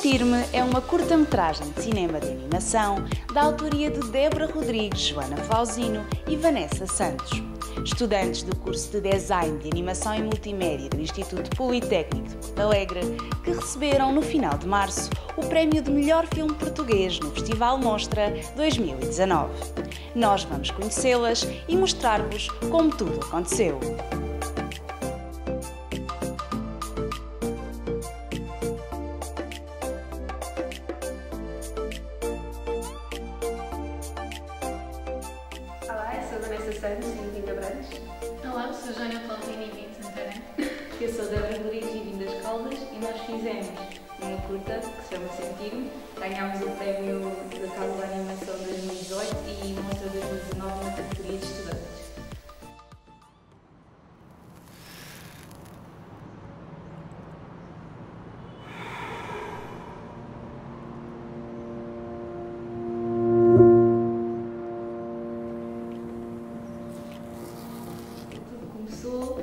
Sentir-me é uma curta-metragem de cinema de animação da autoria de Débora Rodrigues, Joana Flauzino e Vanessa Santos, estudantes do curso de Design de Animação e Multimédia do Instituto Politécnico de Porto Alegre, que receberam no final de março o prémio de melhor filme português no Festival Mostra 2019. Nós vamos conhecê-las e mostrar-vos como tudo aconteceu. Olá, eu sou a Vanessa Santos e vim da Brantes. Olá, eu sou a Joana Flauzino e vim de Santarém. Eu sou a Débora Rodrigues e vim das Caldas e nós fizemos uma curta que se chama Sentir-me. Ganhámos o prémio da Casa da Animação 2018 e Mostra 2019 na categoria de estudantes. Tudo começou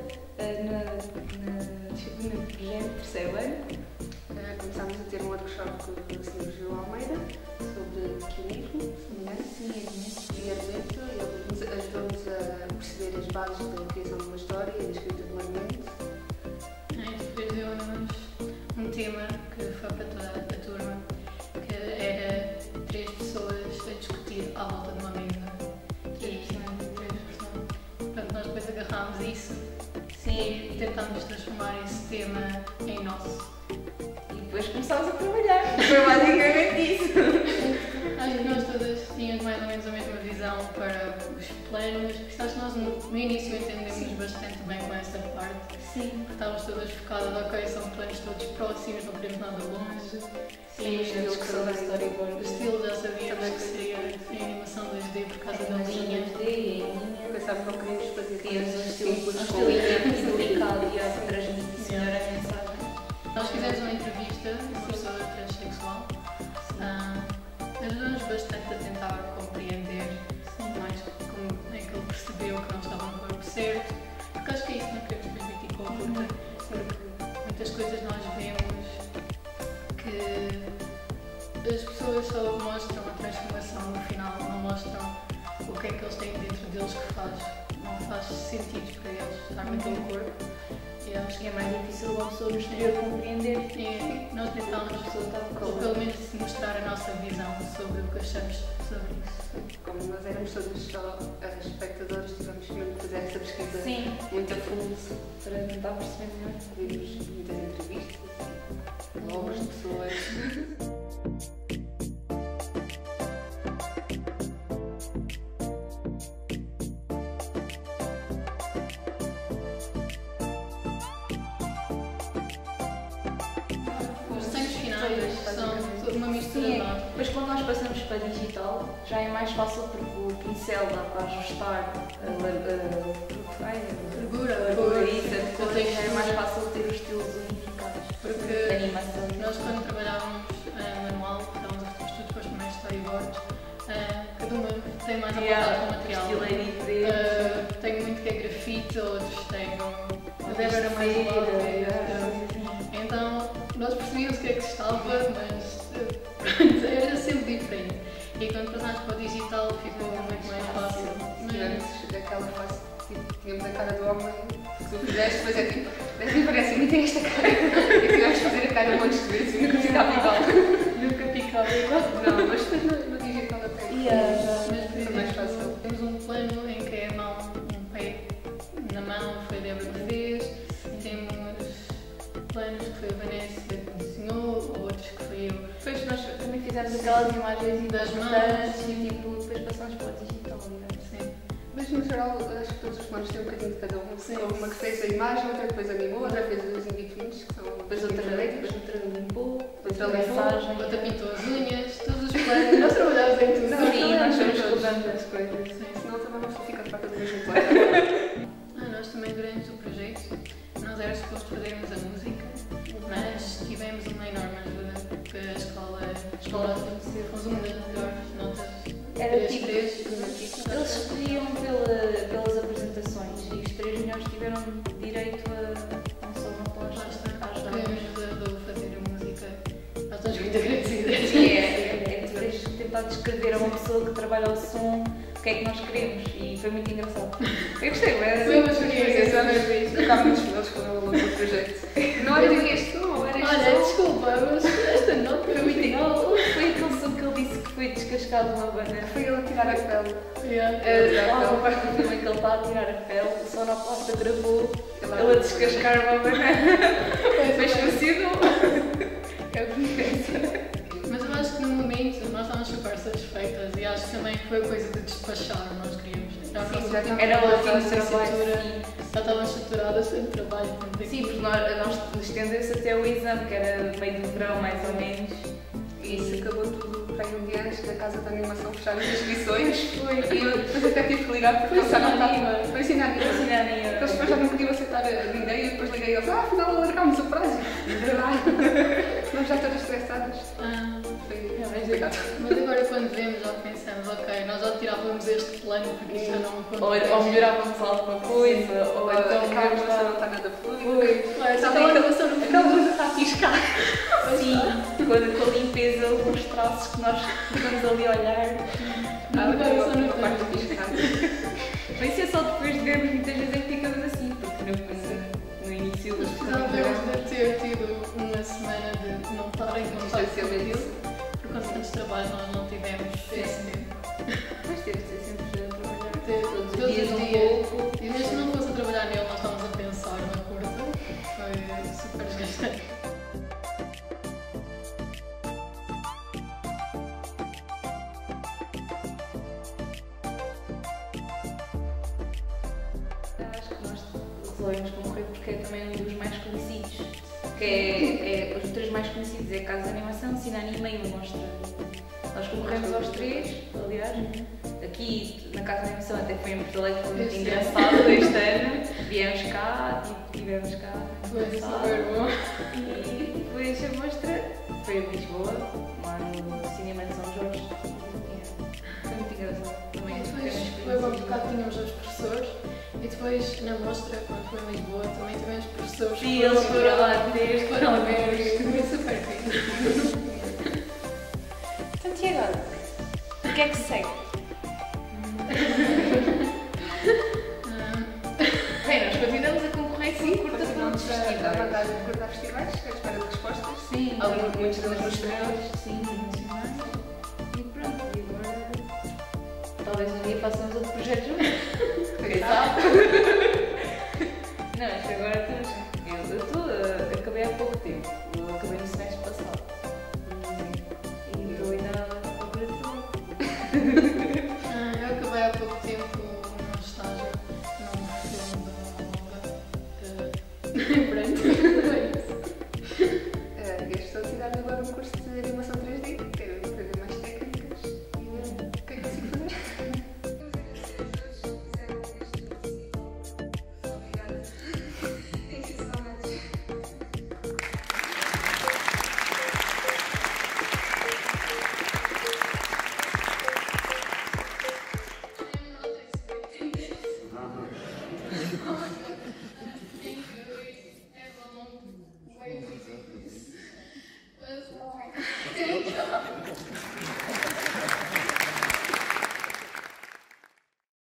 na disciplina de projeto terceiro ano. Começámos a ter um workshop com o Sr. João Almeida sobre guionismo, semelhante e argumento. Ele ajudou-nos a perceber as bases da criação de uma história e da escrita de um argumento. E depois deu-nos um tema que foi para toda a turma, que era 3 pessoas a discutir à volta de uma mesa. 3 pessoas. Portanto, nós depois agarrámos isso e tentámos transformar esse tema em nosso. E depois começámos a trabalhar. Foi basicamente isso. Acho que nós todas tínhamos mais ou menos a mesma visão para os planos, porque acho que nós no início entendemos bastante bem com essa parte. Sim. Porque estávamos todas focadas, ok, são planos todos próximos, não queremos nada longe. Sim, o estilo que sou da storyboard. O estilo já sabíamos que seria em animação 2D por causa da linha. 2D e em linha. Pensava que não queríamos fazer Queríamos um estilo com delicado e a transmitir melhor a mensagem. Nós fizemos uma entrevista com uma pessoa transexual. Ajudou-nos bastante a tentar compreender mais como é que ele percebeu que não estava no corpo certo. Porque acho que é isso que nós queremos transmitir com a curta. Porque muitas coisas nós vemos que as pessoas só mostram a transformação no final, não mostram o que é que eles têm dentro deles que não faz sentido para eles estar naquele corpo. E acho que É mais difícil uma pessoa no exterior compreender. e nós tentámos, ou pelo menos mostrar a nossa visão sobre o que achamos sobre isso. Como nós éramos todos só espectadores, tivemos mesmo que fazer essa pesquisa Sim, muito a fundo. para tentar perceber melhor. Vimos muitas entrevistas, obras de pessoas. Os desenhos finais são uma mistura Sim, de nós. depois quando nós passamos para digital já é mais fácil porque o pincel dá para ajustar a Largura, isso, a cor, já é mais fácil ter os estilos unificados de Porque animação. nós quando trabalhávamos manual, estávamos a fazer estudos para os primeiros storyboards, cada uma tem mais à vontade com o material. Estileiro diferente. Tenho muito que é grafite, outros têm a Débora era mais leve. Então nós percebíamos o que é que se estava, mas pronto, era sempre diferente. E quando passámos para o digital ficou muito mais fácil. Tivemos aquela fase, tipo, tínhamos a cara do homem, que tu fizeste, mas é tipo, nem parece, nem tem esta cara. E tivemos de fazer a cara um monte de vezes e nunca ficava igual. Nunca ficava igual. Não, mas depois no digital até Mas por foi mais exemplo, fácil. temos um plano em que é a mão, um pé na mão, foi a Débora que fez. Temos planos que foi a Vanessa que desenhou, outros que foi eu. Depois nós também fizemos aquelas imagens Das importantes e tipo, depois passamos para o digital. Sim. Mas no geral, acho que todos os planos têm um bocadinho de cada um. Sim. Houve uma que fez a imagem, outra que depois animou, outra fez os in-betweens, que são Depois outra limpou, outra outra mensagem. Outra pintou as unhas, todos os planos. Nós trabalhámos em tudo. Sim, nós somos todos cobrando as coisas. Sim, senão também não fica farta do mesmo plano. Nós também durante o projeto, nós era suposto fazermos a música, mas tivemos uma enorme ajuda, porque a escola fomos uma das melhores notas. Era Três, tipo, três. eles escolhiam pelas apresentações e os 3 melhores tiveram direito a não só uma Lá pós está, às que damas. nos ajudou a fazer a música. Nós estamos muito descrever a uma pessoa que trabalha ao som o que é que nós queremos e foi muito engraçado. Eu gostei, Foi uma experiência, Eu estava muito feliz quando eu longo do projeto. Não era este som, era este Olha, som. desculpa, mas esta nota Foi muito engraçado. Foi aquele som que ele disse que foi descascado uma banana. Foi ele a tirar a pele. Há uma parte do filme em que ele está a tirar a pele, o sonoplasta gravou ele a descascar uma banana. Mas funcionou. É o que me pensa. Mas eu acho que no momento nós estávamos super satisfeitas e acho que também foi coisa de despachar, nós queríamos. Era o ótimo nosso trabalho, cintura, sim. já estávamos saturadas de trabalho. Sim, porque nós estendeu-se até o exame, que era meio do verão mais ou menos. E isso acabou tudo para um dia antes da casa de animação fechar as inscrições. Foi. E eu depois até tive que ligar porque Foi pensaram que Sinanima. foi ensinar Eles depois já não queriam aceitar ninguém e depois liguei e eles, afinal alargámos o prazo. Nós já todas estressadas. Foi complicado. Mas agora quando vemos já pensamos, ok, nós já tirávamos este plano porque isto já não Ou melhorávamos alguma coisa, ou então a animação não está nada fluida. Aquela animação não Aquela luz está a piscar. Sim, com a limpeza, alguns traços que nós ficamos ali a olhar. A parte a piscar. Mas isso é só depois de vermos, muitas vezes é que ficamos assim, porque no início do Precisávamos de ter tido uma semana de não parem, não estar Distanciamento. por constantes trabalhos nós não tivemos esse tempo. Mas teve de ser sempre a trabalhar. Todos Todos os dias um pouco. E mesmo se não fosse a trabalhar nele, nós estávamos a pensar na curta. Foi super desgastante. Acho que nós resolvemos concorrer porque é também um dos mais conhecidos. Que os três mais conhecidos é a Casa de Animação, Sinanima e o Mostra. Nós concorremos aos três, aliás. Aqui na Casa de Animação até foi em Porto Alegre, foi muito Este engraçado este ano. Viemos cá, tivemos cá. Foi super bom. E depois a mostra foi a Lisboa, lá no Cinema de São Jorge. Foi muito engraçado. Também Depois foi bom porque cá tínhamos os professores e depois na mostra, quando foi em Lisboa, também tivemos professores. Sim, eles foram lá desde foram ver. Foi super fixe. Então, e agora? O que é que segue? Bem, nós continuamos a concorrer com curta Continuamos para a festivais. mandar curta a festivais, à espera de respostas. Sim, Muitos deles nos estrelas. sim, nacionais. E pronto, e agora talvez um dia façamos outro projeto juntos. Quem sabe? Não, isto